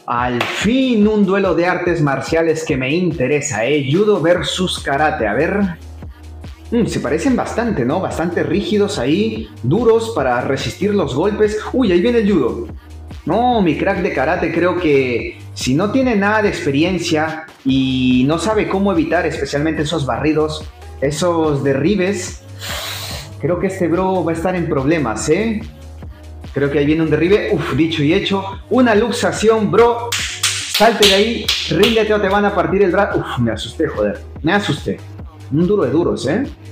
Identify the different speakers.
Speaker 1: Al fin un duelo de artes marciales que me interesa, Judo versus karate. A ver. Se parecen bastante, ¿no? Bastante rígidos ahí, duros para resistir los golpes. Uy, ahí viene el judo. No, mi crack de karate creo que si no tiene nada de experiencia y no sabe cómo evitar especialmente esos barridos, esos derribes, creo que este bro va a estar en problemas, ¿eh? Creo que ahí viene un derribe. Uf, dicho y hecho. Una luxación, bro. Salte de ahí, ríndete o te van a partir el brazo. Uf, me asusté, joder. Me asusté. Un duro de duros, ¿eh?